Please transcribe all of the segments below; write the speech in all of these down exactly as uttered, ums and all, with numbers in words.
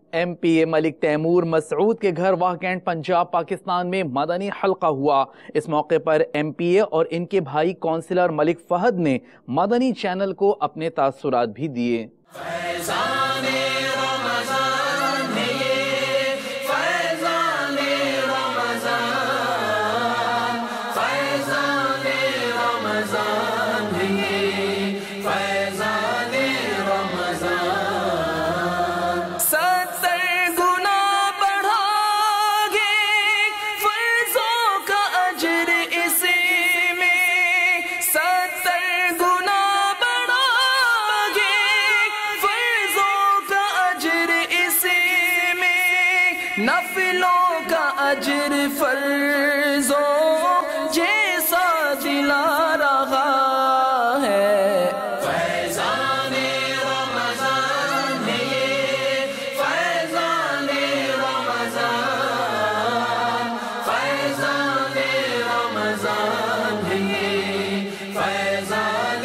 M P اے ملک Timur مسعود کے گھر واہ کینٹ پنجاب پاکستان میں مدنی حلقہ ہوا۔ اس موقع پر ایم پی اے اور ان کے بھائی کونسلر ملک فہد نے مدنی چینل کو اپنے تاثرات بھی دیے۔ نفلوں کا اجر فرضوں جیسا دلا رہا ہے۔ فیضان رمضان یہ فیضان رمضان، فیضان رمضان یہ فیضان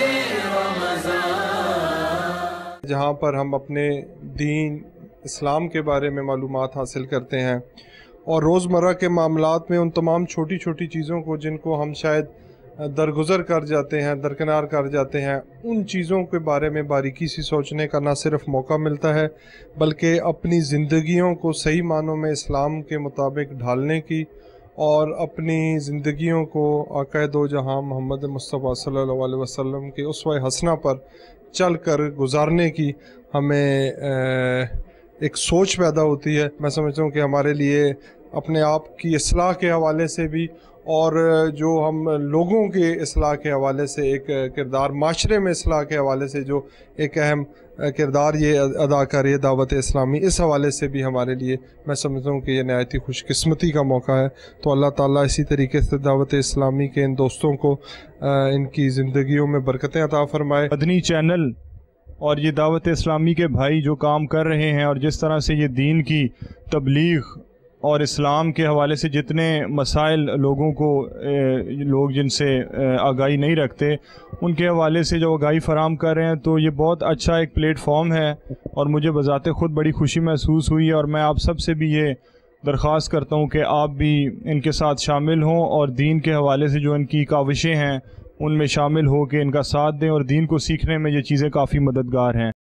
رمضان، جہاں پر ہم اپنے دین اسلام کے بارے میں معلومات حاصل کرتے ہیں اور روزمرہ کے معاملات میں ان تمام چھوٹی چھوٹی چیزوں کو جن کو ہم شاید درگزر کر جاتے ہیں، درکنار کر جاتے ہیں، ان چیزوں کے بارے میں باریکی سے سوچنے کا نہ صرف موقع ملتا ہے بلکہ اپنی زندگیوں کو صحیح معنوں میں اسلام کے مطابق ڈھالنے کی اور اپنی زندگیوں کو آقا دو جہاں محمد مصطفیٰ صلی اللہ علیہ وسلم کے اسوہ حسنہ پر چل کر گزارنے کی ہمیں ایک سوچ پیدا ہوتی ہے۔ میں سمجھتا ہوں کہ ہمارے لیے اپنے آپ کی اصلاح کے حوالے سے بھی اور جو ہم لوگوں کے اصلاح کے حوالے سے ایک کردار، معاشرے میں اصلاح کے حوالے سے جو ایک اہم کردار یہ ادا کر رہی ہے دعوت اسلامی، اس حوالے سے بھی ہمارے لیے میں سمجھتا ہوں کہ یہ نہایت ہی خوش قسمتی کا موقع ہے۔ تو اللہ تعالیٰ اسی طریقے سے دعوت اسلامی کے ان دوستوں کو ان کی زندگیوں میں برکتیں عطا فرمائے۔ مدنی چینل اور یہ دعوت اسلامی کے بھائی جو کام کر رہے ہیں اور جس طرح سے یہ دین کی تبلیغ اور اسلام کے حوالے سے جتنے مسائل لوگوں کو لوگ جن سے آگاہی نہیں رکھتے ان کے حوالے سے جو آگاہی فراہم کر رہے ہیں، تو یہ بہت اچھا ایک پلیٹ فارم ہے اور مجھے بذات خود بڑی خوشی محسوس ہوئی ہے۔ اور میں آپ سب سے بھی یہ درخواست کرتا ہوں کہ آپ بھی ان کے ساتھ شامل ہوں اور دین کے حوالے سے جو ان کی کاوشیں ہیں ان میں شامل ہو کے ان کا ساتھ دیں، اور دین کو سیکھنے میں یہ چیزیں کافی مددگار ہیں۔